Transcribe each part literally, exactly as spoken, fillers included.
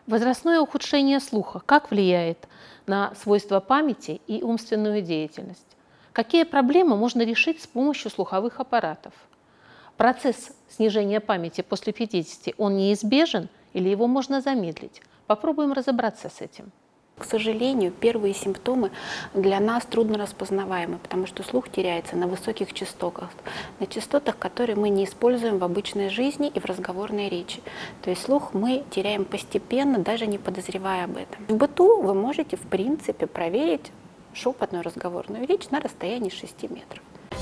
Возрастное ухудшение слуха как влияет на свойства памяти и умственную деятельность? Какие проблемы можно решить с помощью слуховых аппаратов? Процесс снижения памяти после пятидесяти, он неизбежен или его можно замедлить? Попробуем разобраться с этим. К сожалению, первые симптомы для нас трудно распознаваемы, потому что слух теряется на высоких частотах, на частотах, которые мы не используем в обычной жизни и в разговорной речи. То есть слух мы теряем постепенно, даже не подозревая об этом. В быту вы можете, в принципе, проверить шепотную разговорную речь на расстоянии шести метров.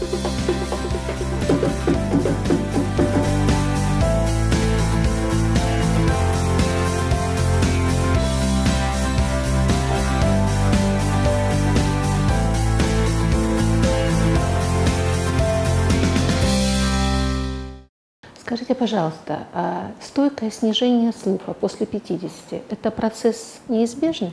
Скажите, пожалуйста, а стойкое снижение слуха после пятидесяти – это процесс неизбежный?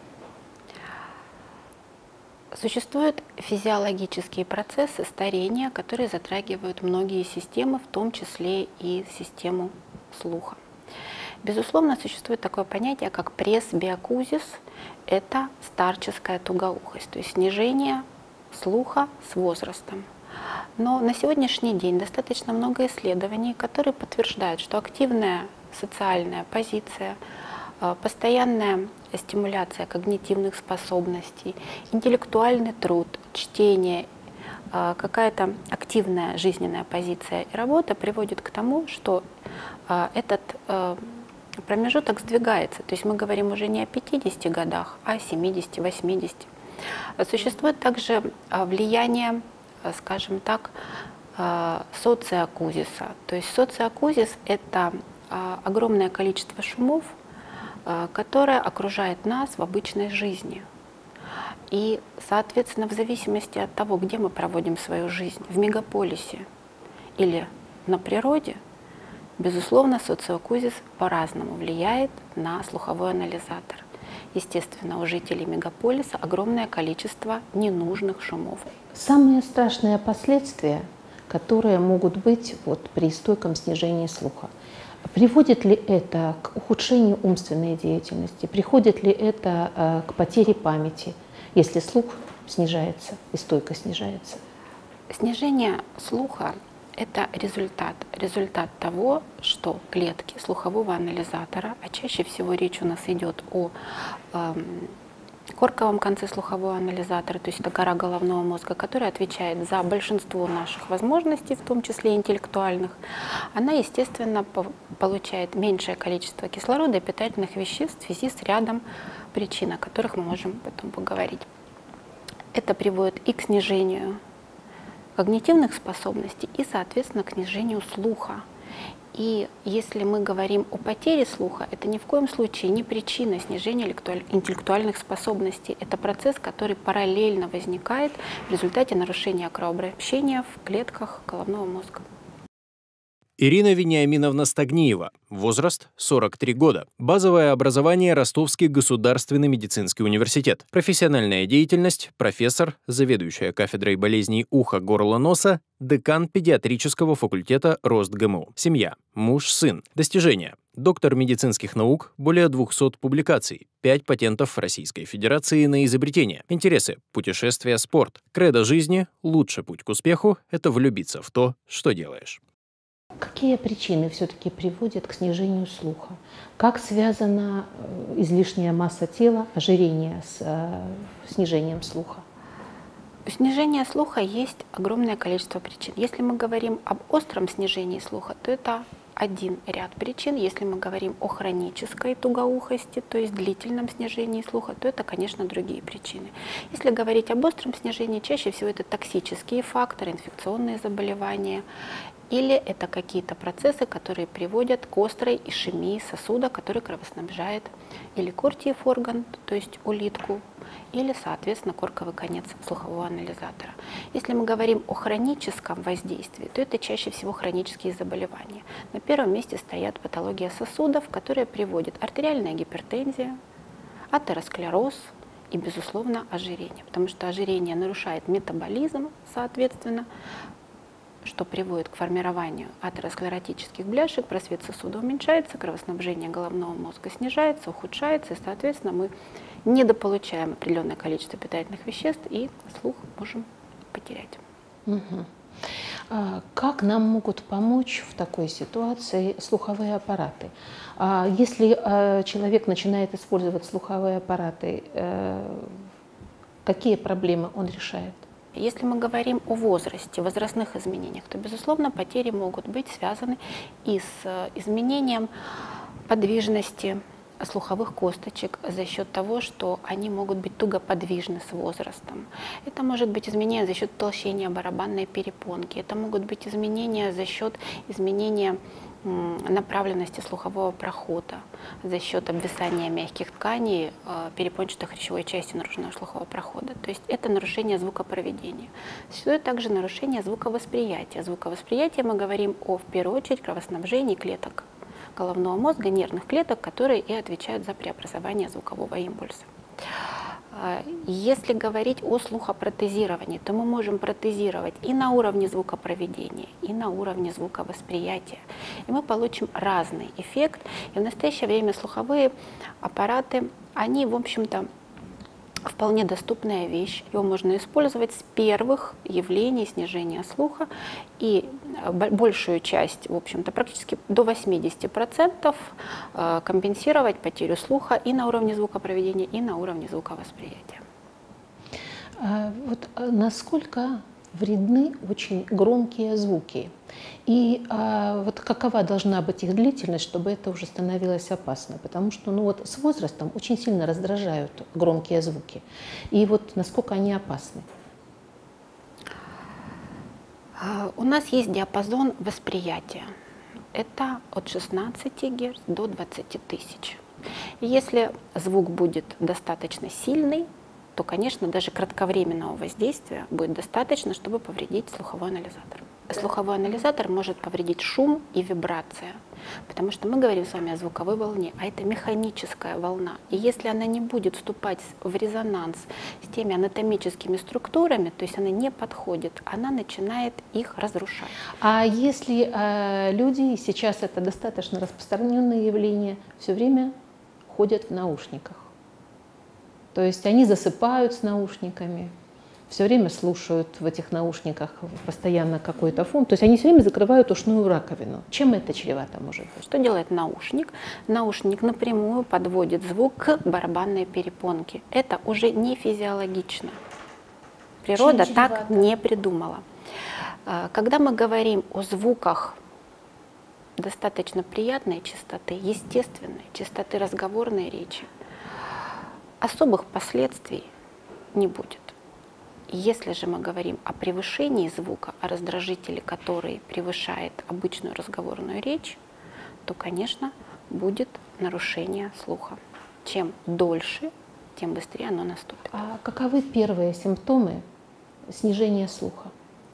Существуют физиологические процессы старения, которые затрагивают многие системы, в том числе и систему слуха. Безусловно, существует такое понятие, как пресбиокузис – это старческая тугоухость, то есть снижение слуха с возрастом. Но на сегодняшний день достаточно много исследований, которые подтверждают, что активная социальная позиция, постоянная стимуляция когнитивных способностей, интеллектуальный труд, чтение, какая-то активная жизненная позиция и работа приводит к тому, что этот промежуток сдвигается. То есть мы говорим уже не о пятидесяти годах, а о семидесяти-восьмидесяти. Существует также влияние, скажем так, социокузиса. То есть социокузис – это огромное количество шумов, которое окружает нас в обычной жизни. И, соответственно, в зависимости от того, где мы проводим свою жизнь, в мегаполисе или на природе, безусловно, социокузис по-разному влияет на слуховой анализатор. Естественно, у жителей мегаполиса огромное количество ненужных шумов. Самые страшные последствия, которые могут быть вот при стойком снижении слуха, приводит ли это к ухудшению умственной деятельности, приходит ли это э, к потере памяти, если слух снижается и стойко снижается? Снижение слуха – это результат, результат того, что клетки слухового анализатора, а чаще всего речь у нас идет о э, корковом конце слухового анализатора, то есть это кора головного мозга, которая отвечает за большинство наших возможностей, в том числе интеллектуальных, она, естественно, получает меньшее количество кислорода и питательных веществ в связи с рядом причин, о которых мы можем потом поговорить. Это приводит и к снижению когнитивных способностей, и, соответственно, к снижению слуха. И если мы говорим о потере слуха, это ни в коем случае не причина снижения интеллектуальных способностей. Это процесс, который параллельно возникает в результате нарушения кровообращения в клетках головного мозга. Ирина Вениаминовна Стагниева. Возраст сорок три года. Базовое образование Ростовский государственный медицинский университет. Профессиональная деятельность – профессор, заведующая кафедрой болезней уха, горла, носа, декан педиатрического факультета РостГМУ. Семья. Муж, сын. Достижения. Доктор медицинских наук, более двухсот публикаций, пять патентов Российской Федерации на изобретение. Интересы. Путешествия, спорт. Кредо жизни – лучший путь к успеху – это влюбиться в то, что делаешь. Какие причины все-таки приводят к снижению слуха? Как связана излишняя масса тела, ожирение с э, снижением слуха? У снижения слуха есть огромное количество причин. Если мы говорим об остром снижении слуха, то это один ряд причин. Если мы говорим о хронической тугоухости, то есть длительном снижении слуха, то это, конечно, другие причины. Если говорить об остром снижении, чаще всего это токсические факторы, инфекционные заболевания, или это какие-то процессы, которые приводят к острой ишемии сосуда, который кровоснабжает или кортиев орган, то есть улитку, или, соответственно, корковый конец слухового анализатора. Если мы говорим о хроническом воздействии, то это чаще всего хронические заболевания. На первом месте стоят патология сосудов, которые приводят артериальная гипертензия, атеросклероз и, безусловно, ожирение. Потому что ожирение нарушает метаболизм, соответственно, что приводит к формированию атеросклеротических бляшек, просвет сосуда уменьшается, кровоснабжение головного мозга снижается, ухудшается, и, соответственно, мы недополучаем определенное количество питательных веществ и слух можем потерять. Угу. А как нам могут помочь в такой ситуации слуховые аппараты? А если а, человек начинает использовать слуховые аппараты, э, какие проблемы он решает? Если мы говорим о возрасте, возрастных изменениях, то, безусловно, потери могут быть связаны и с изменением подвижности слуховых косточек за счет того, что они могут быть тугоподвижны с возрастом. Это может быть изменение за счет толщения барабанной перепонки, это могут быть изменения за счет изменения направленности слухового прохода, за счет обвисания мягких тканей перепончатой речевой части наружного слухового прохода. То есть это нарушение звукопроведения. Существует также нарушение звуковосприятия. Звуковосприятие мы говорим о, в первую очередь, кровоснабжении клеток головного мозга, нервных клеток, которые и отвечают за преобразование звукового импульса. Если говорить о слухопротезировании, то мы можем протезировать и на уровне звукопроведения, и на уровне звуковосприятия. И мы получим разный эффект. И в настоящее время слуховые аппараты, они, в общем-то, вполне доступная вещь. Его можно использовать с первых явлений снижения слуха. И большую часть, в общем-то, практически до восьмидесяти процентов компенсировать потерю слуха и на уровне звукопроведения, и на уровне звуковосприятия. А вот насколько вредны очень громкие звуки? И а, вот какова должна быть их длительность, чтобы это уже становилось опасно? Потому что ну вот с возрастом очень сильно раздражают громкие звуки. И вот насколько они опасны? У нас есть диапазон восприятия. Это от шестнадцати герц до двадцати тысяч. И если звук будет достаточно сильный, то, конечно, даже кратковременного воздействия будет достаточно, чтобы повредить слуховой анализатор. Слуховой анализатор может повредить шум и вибрация, потому что мы говорим с вами о звуковой волне, а это механическая волна. И если она не будет вступать в резонанс с теми анатомическими структурами, то есть она не подходит, она начинает их разрушать. А если э, люди, сейчас это достаточно распространенное явление, все время ходят в наушниках? То есть они засыпают с наушниками, все время слушают в этих наушниках постоянно какой-то фон. То есть они все время закрывают ушную раковину. Чем это чревато может быть? Что делает наушник? Наушник напрямую подводит звук к барабанной перепонке. Это уже не физиологично. Природа Чем так чревато? не придумала. Когда мы говорим о звуках достаточно приятной частоты, естественной частоты разговорной речи, особых последствий не будет. Если же мы говорим о превышении звука, о раздражителе, который превышает обычную разговорную речь, то, конечно, будет нарушение слуха. Чем дольше, тем быстрее оно наступит. А каковы первые симптомы снижения слуха?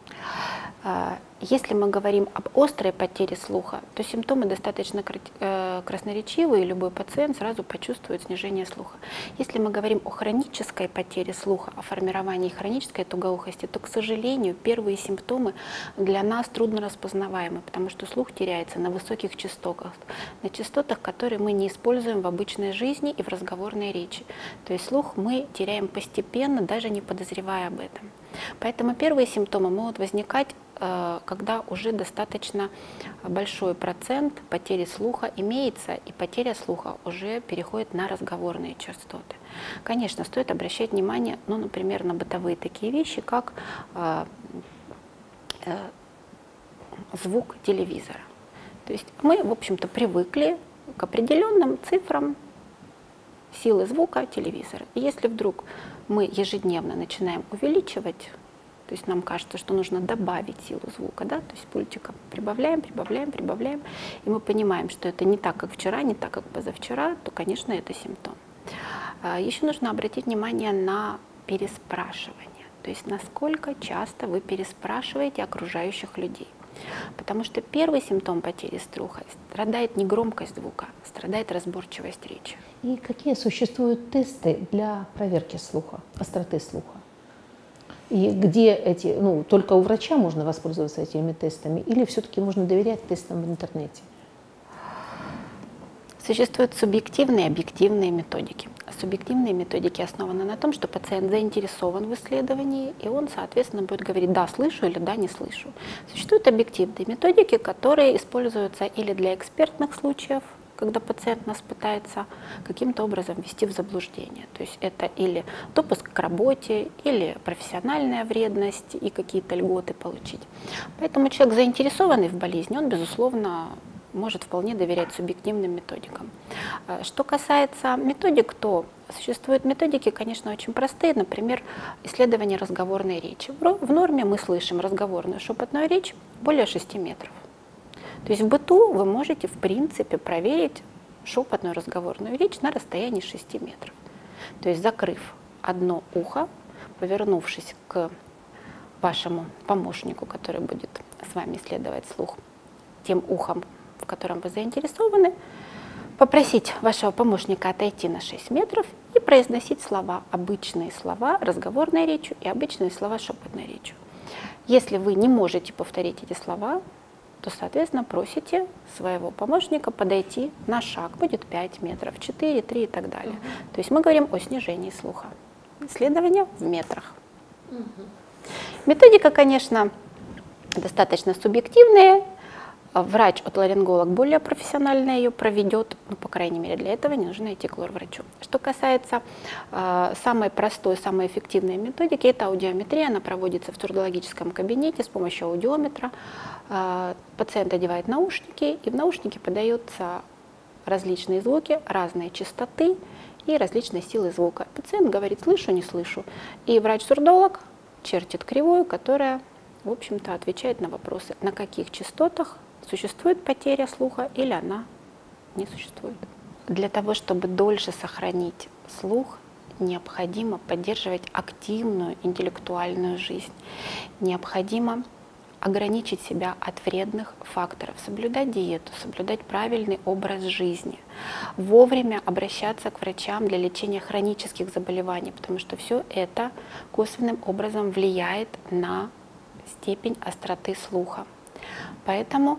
Если мы говорим об острой потере слуха, то симптомы достаточно красноречивые, и любой пациент сразу почувствует снижение слуха. Если мы говорим о хронической потере слуха, о формировании хронической тугоухости, то, к сожалению, первые симптомы для нас трудно распознаваемы, потому что слух теряется на высоких частотах, на частотах, которые мы не используем в обычной жизни и в разговорной речи. То есть слух мы теряем постепенно, даже не подозревая об этом. Поэтому первые симптомы могут возникать, когда уже достаточно большой процент потери слуха имеется, и потеря слуха уже переходит на разговорные частоты. Конечно, стоит обращать внимание, ну, например, на бытовые такие вещи, как э, э, звук телевизора. То есть мы, в общем-то, привыкли к определенным цифрам силы звука телевизора. И если вдруг мы ежедневно начинаем увеличивать, то есть нам кажется, что нужно добавить силу звука, да? То есть пультиком прибавляем, прибавляем, прибавляем, и мы понимаем, что это не так, как вчера, не так, как позавчера, то, конечно, это симптом. Еще нужно обратить внимание на переспрашивание, то есть насколько часто вы переспрашиваете окружающих людей. Потому что первый симптом потери слуха страдает не громкость звука, страдает разборчивость речи. И какие существуют тесты для проверки слуха, остроты слуха? И где эти, ну, только у врача можно воспользоваться этими тестами, или все-таки можно доверять тестам в интернете? Существуют субъективные и объективные методики. Субъективные методики основаны на том, что пациент заинтересован в исследовании, и он, соответственно, будет говорить «да, слышу» или «да, не слышу». Существуют объективные методики, которые используются или для экспертных случаев, когда пациент нас пытается каким-то образом ввести в заблуждение. То есть это или допуск к работе, или профессиональная вредность и какие-то льготы получить. Поэтому человек, заинтересованный в болезни, он, безусловно, может вполне доверять субъективным методикам. Что касается методик, то существуют методики, конечно, очень простые, например, исследование разговорной речи. В норме мы слышим разговорную шепотную речь более шести метров. То есть в быту вы можете, в принципе, проверить шепотную разговорную речь на расстоянии шести метров. То есть закрыв одно ухо, повернувшись к вашему помощнику, который будет с вами исследовать слух, тем ухом, в котором вы заинтересованы, попросить вашего помощника отойти на шесть метров и произносить слова, обычные слова разговорной речью и обычные слова шепотной речью. Если вы не можете повторить эти слова, то, соответственно, просите своего помощника подойти на шаг, будет пять метров, четыре, три и так далее. Uh-huh. То есть мы говорим о снижении слуха. Исследование в метрах. Uh-huh. Методика, конечно, достаточно субъективная. Врач-отоларинголог более профессионально ее проведет, ну, по крайней мере, для этого не нужно идти к лор-врачу. Что касается э, самой простой, самой эффективной методики, это аудиометрия. Она проводится в сурдологическом кабинете с помощью аудиометра. Э, пациент одевает наушники, и в наушники подаются различные звуки, разные частоты и различные силы звука. Пациент говорит «слышу, не слышу». И врач-сурдолог чертит кривую, которая, в общем-то, отвечает на вопросы, на каких частотах существует потеря слуха или она не существует. Для того, чтобы дольше сохранить слух, необходимо поддерживать активную интеллектуальную жизнь. Необходимо ограничить себя от вредных факторов, соблюдать диету, соблюдать правильный образ жизни, вовремя обращаться к врачам для лечения хронических заболеваний, потому что все это косвенным образом влияет на степень остроты слуха. Поэтому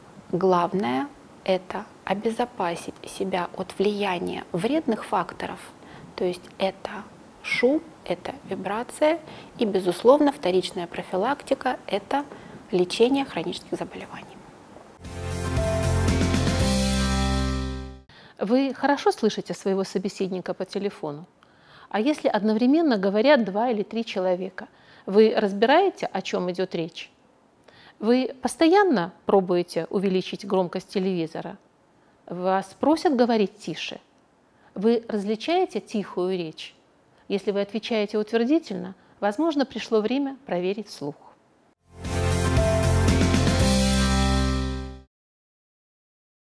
главное – это обезопасить себя от влияния вредных факторов, то есть это шум, это вибрация и, безусловно, вторичная профилактика – это лечение хронических заболеваний. Вы хорошо слышите своего собеседника по телефону? А если одновременно говорят два или три человека, вы разбираете, о чем идет речь? Вы постоянно пробуете увеличить громкость телевизора? Вас просят говорить тише? Вы различаете тихую речь? Если вы отвечаете утвердительно, возможно, пришло время проверить слух.